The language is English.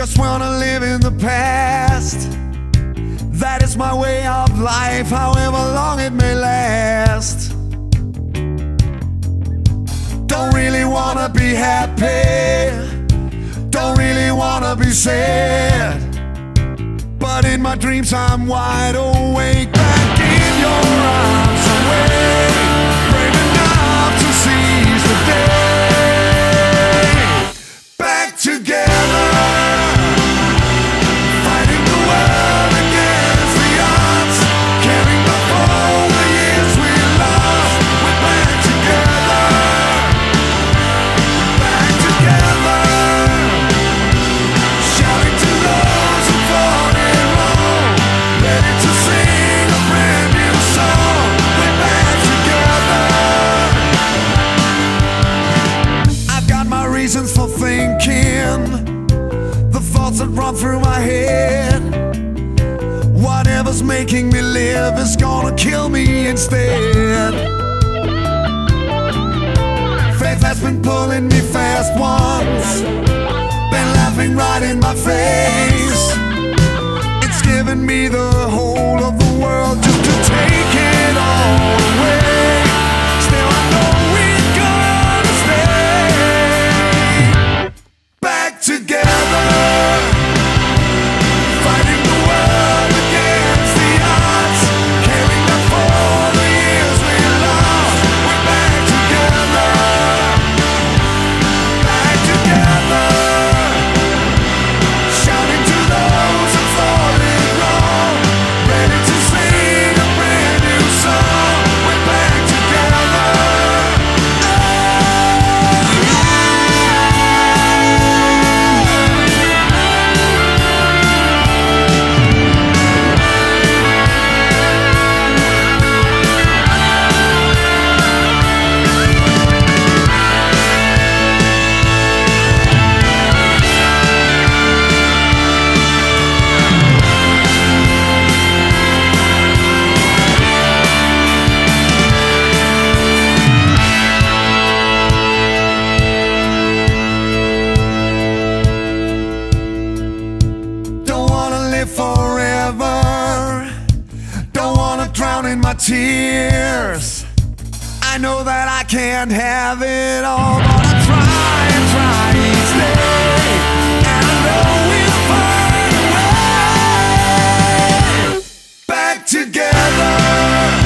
just wanna live in the past. That is my way of life, however long it may last. Don't really wanna be happy, don't really wanna be sad, but in my dreams I'm wide awake, back in your arms, awake, brave enough to seize the day. Back together, fighting the world against the odds, caring for the years we lost. We're back together, back together, shouting to those who fought it wrong, ready to sing a brand new song. We're back together. I've got my reasons for thinking, the thoughts that run through my head. Whatever's making me live is gonna kill me instead. Faith has been pulling me fast once, been laughing right in my face. It's given me the whole of the world just to take it all away. Still I know we're gonna stay back together, fighting the world against the odds, caring for the years we lost. We're back together, back together, shouting to those who thought it wrong, ready to sing a brand new song. We're back together. Don't wanna live forever, don't wanna drown in my tears. I know that I can't have it all, but I try and try each day, and I know we'll find a way back together.